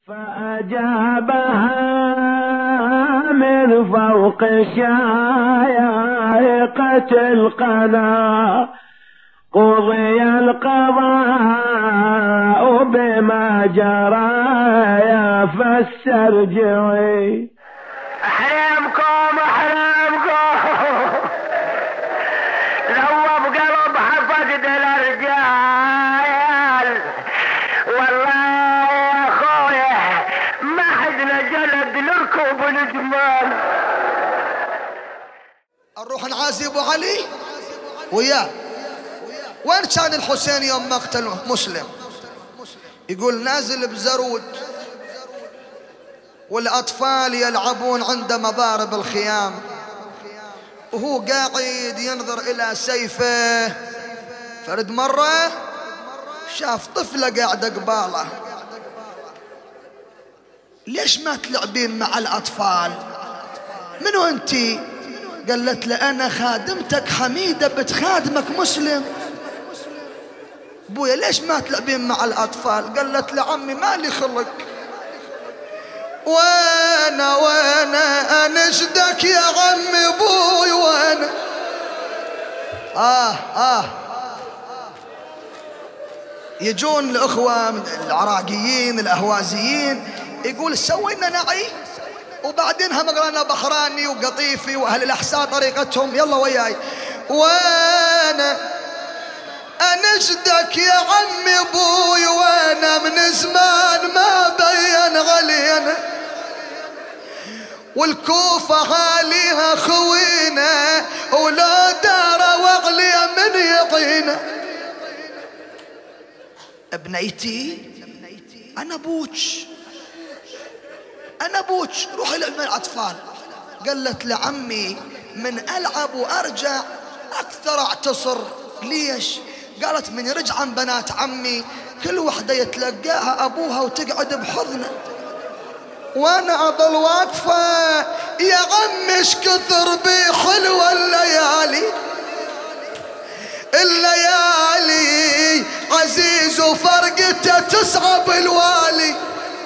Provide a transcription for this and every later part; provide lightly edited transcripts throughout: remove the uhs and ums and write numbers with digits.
فأجابها من فوق شايقة القضاء قضي القضاء بما جرى يا فاسترجعي. احرمكم لو بقلب حفقد الرجال والله يا اخويا ما حدنا جلد نركب الجمال. نروح نعازي ابو علي وياه. وين كان الحسين يوم مقتل مسلم؟ يقول نازل بزرود والأطفال يلعبون عند مضارب الخيام وهو قاعد ينظر إلى سيفه. فرد مرة شاف طفلة قاعدة قباله. ليش ما تلعبين مع الأطفال؟ منو أنتي؟ قالت له أنا خادمتك حميدة بتخادمك مسلم. بويا ليش ما تلعبين مع الأطفال؟ قالت له عمي مالي خلق. وانا انشدك يا عمي بوي وانا يجون الأخوة من العراقيين الأهوازيين يقول سوينا نعي وبعدين هم قرانا بحراني وقطيفي وأهل الأحساء طريقتهم يلا وياي. وانا انشدك يا عمي بوي وانا من زمان ما بين غلينا والكوفة عليها خوينا ولا دار وعلي من يعينا. ابنيتي انا ابوك روحي العب مع الاطفال. قالت لعمي من العب وارجع اكثر اعتصر. ليش؟ قالت من يرجع عن بنات عمي كل وحدة يتلقاها ابوها وتقعد بحضنه وانا اضل واقفة. يا عمي ايش كثر بي حلوة الليالي عزيز وفرقته تصعب الوالي.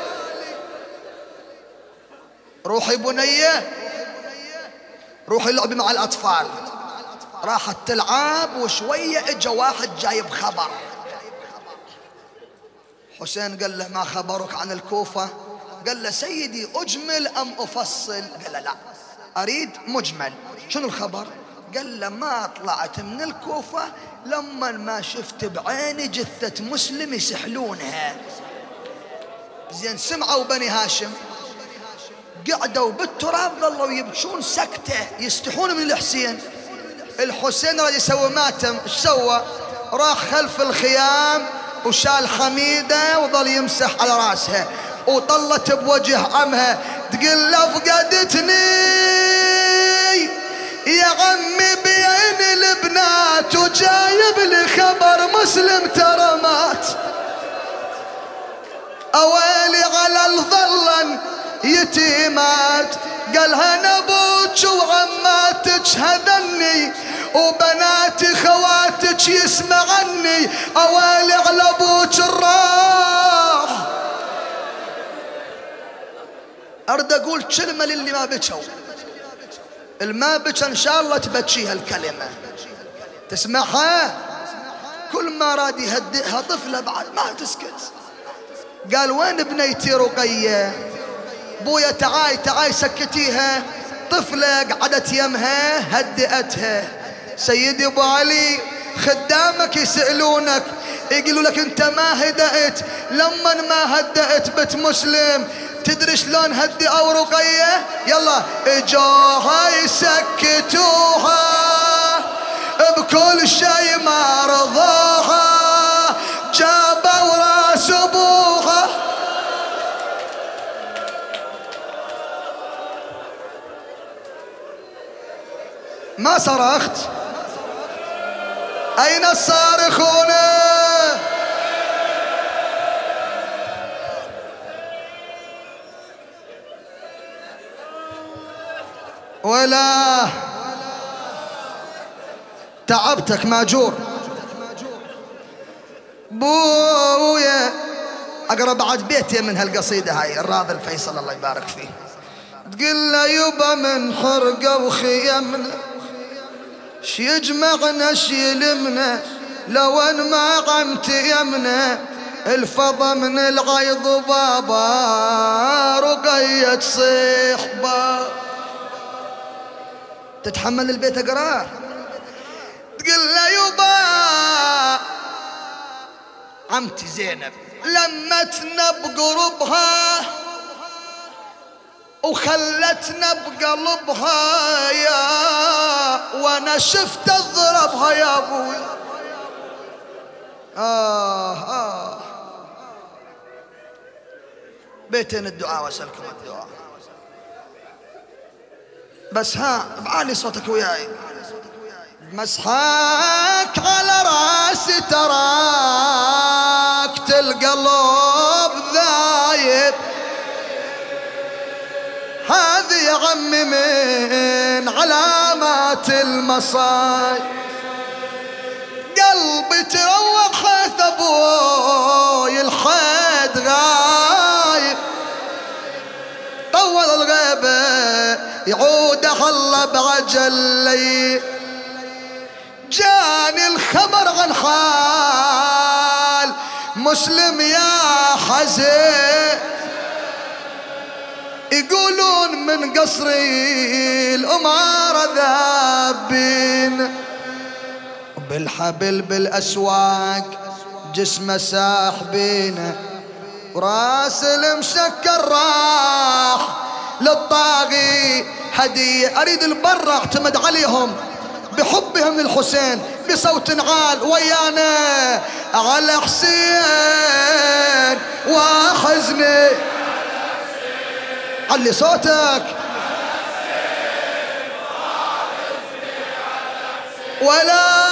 روحي بنية روحي لعبي مع الأطفال. راحت تلعب وشوية اجا واحد جايب خبر. حسين قال له ما خبرك عن الكوفة؟ قال له سيدي أجمل أم أفصل؟ قال له لا أريد مجمل. شنو الخبر؟ قال له ما طلعت من الكوفة لما ما شفت بعيني جثة مسلم يسحلونها. زين سمعوا بني هاشم قعدوا بالتراب ظلوا يبكون سكتة يستحون من الحسين. الحسين راد يسوي ماتم. ايش سوى؟ راح خلف الخيام وشال حميدة وظل يمسح على راسها وطلت بوجه عمها تقول له فقدتني يا عمي بين البنات وجايب لي خبر مسلم ترى مات. اويلي على الظلن يتيمات. قالها انا ابوك وعماتك هذني وبناتي خواتك يسمعني. اويلي على ابوك الراح. ارد اقول كلمه للي ما بكوا. الما بكى ان شاء الله تبكيها الكلمه تسمعها. كل ما راد يهدئها طفله بعد ما تسكت. قال وين بنيتي رقيه؟ بويا تعاي سكتيها. طفلة قعدت يمها هدئتها. سيدي ابو علي خدامك يسألونك يقولوا لك انت ما هدأت. لما ما هدأت بنت مسلم تدري شلون هدئوا رقية؟ يلا اجوها يسكتوها بكل شيء ما رضوها جابوا راس ابوها. ما صرخت؟ أين الصارخون؟ ولا تعبتك ماجور. بويا أقرأ بعد بيتين من هالقصيدة هاي الراضي الفيصل الله يبارك فيه. تقول له يبا من حرقة وخيمنا شيجمعنا شيلمنا لو ان ما قمت يمنا الفضا من الغيظ بابا رقية تصيح بابا. تتحمل البيت اقراه. تقول له يبا عمتي زينب لمتنا بقربها وخلتنا بقلبها يا وانا شفت اضربها يا ابوي. بيتين الدعاء واسألكم الدعاء. بس ها بعالي صوتك وياي. مسحاك على راسي تراك القلب ذايب هذه يا عمي من علامات المصايب. قلبي تروق حيث ابوي الحد غايب طول الغيبة يعود الله بعجل لي. جاني الخبر عن حال مسلم يا حزين يقولون من قصري الأمارة ذابين بالحبل بالأسواق جسمه ساحبينه وراس المشكر راح للطاغي هدية. أريد البر اعتمد عليهم بحبهم للحسين بصوت عال ويانا على حسين وحزني. علي صوتك. ولا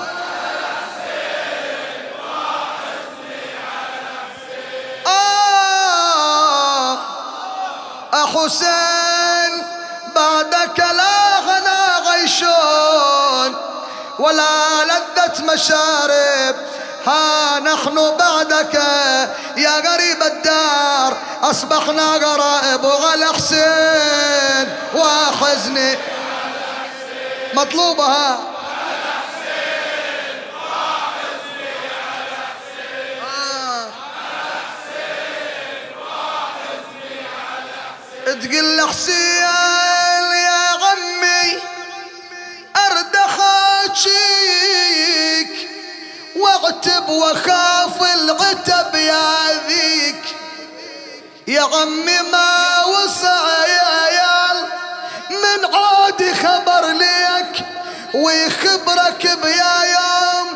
حسين بعدك لا غنى غيشون ولا لذة مشارب ها نحن بعدك يا غريب الدار أصبحنا غرائب وعلى حسين وحزني مطلوبها. تقول حسين يا عمي أرد حاجيك واعتب وخاف العتب يا ذيك يا عمي ما وسع يا يال من عادي خبر ليك ويخبرك بيا يوم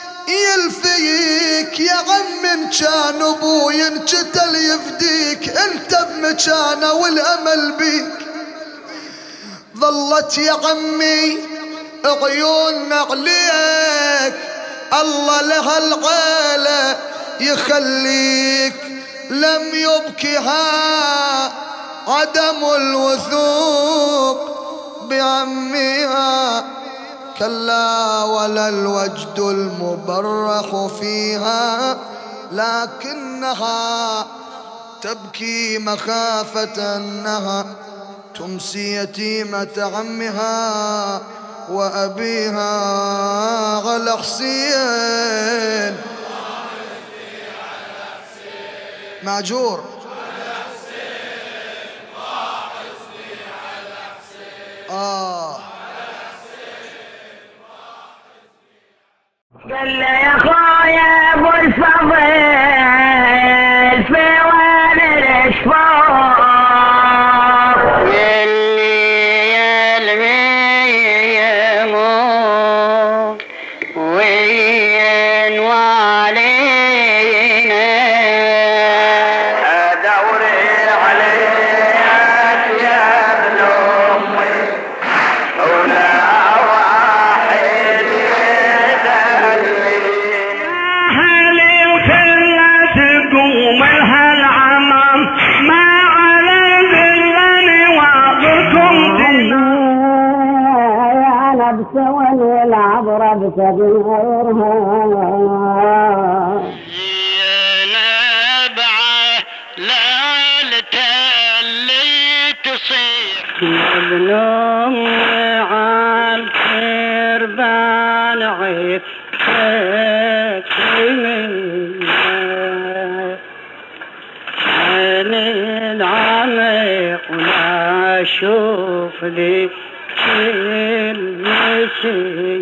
يلفيك يا عم ان كان ابوي انقتل يفديك انت بمكانه والامل بيك. ظلت يا عمي عيوننا عليك الله لها العيله يخليك لم يبكها عدم الوثوق بعمها كلا ولا الوجد المبرح فيها لكنها تبكي مخافة أنها تمسي يتيمة عمها وأبيها على حسين ماجور. قال له يا خويا ابو الفضل في وين الاشفاق اللي يلميمون وين والينا ادوري عليك يا ابن امي ولا والعبرة بتغيرها قولته اللي تصيح ابن أمي عالكربان عيد عيني العميق ولا أشوف لي المسيح